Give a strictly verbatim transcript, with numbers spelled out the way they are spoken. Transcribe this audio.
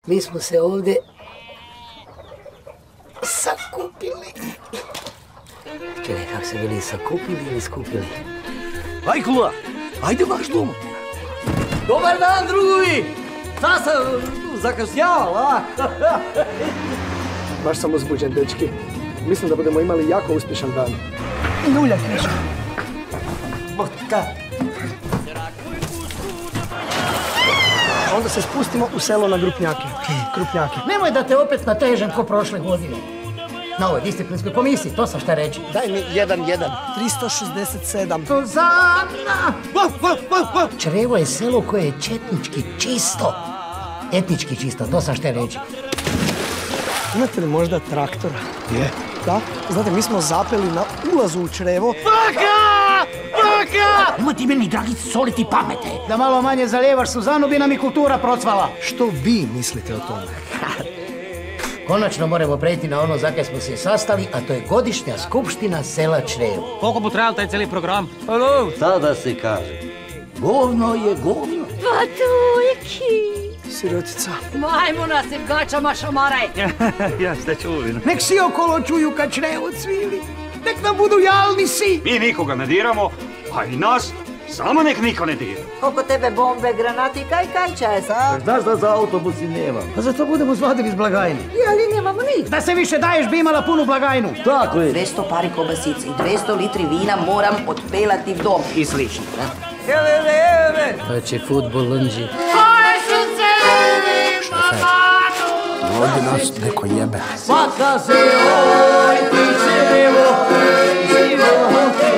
mi smo se ovdje sakupili. Čekaj, kako se bili sakupili ili skupili? Aj, Kula, ajde vaš dom. Dobar dan, drugovi! Sad sam zakasnjavao, a? Baš sam uzbuđen, dečki. Mislim da budemo imali jako uspješan dan. Ljulja, Kreško. Botka. Onda se spustimo u selo na Grupnjake. Grupnjake. Nemoj da te opet natežem ko prošle godine. Na ovoj disciplinskoj komisiji, to sam šta reći. Daj mi jedan, jedan. tristo šezdeset sedam. Suzana! Črevo je selo koje je četnički čisto. Etnički čisto, to sam šta reći. Imate li možda traktora? Je. Da? Znate, mi smo zapeli na ulazu u Črevo. Baka! Baka! Nemoj ti meni, dragici, soliti pamete. Da malo manje zalijevaš Suzanu, bi nam i kultura procvala. Što vi mislite o tome? Konačno moramo preći na ono za kaj smo se sastali, a to je godišnja skupština sela Črevo. Koliko bu trajal taj cijeli program? Alo, sada se kaže. Govno je govno. Patujki! Sirotica. Majmuna se gačama šamaraj! Ja ste čuli. Nek si okolo čuju kad Črevo cvili. Nek nam budu jalni si. Mi nikoga ne diramo, a i nas samo nek niko ne dira. Oko tebe bombe, granati, kaj kaj čas, a? Znaš da za autobusi nema? Pa zato budemo zvadili iz blagajne. Ja, ali nemamo ništa. Da se više daješ bi imala punu blagajnu. Tako je. dvjesto pari kobasice i dvjesto litri vina moram otpelati v dom. I slično. Ele, ele, ele! Pa će futbol lunđi. Ovdje nas neko jebe. Svaka se oj ti Črevo, živo.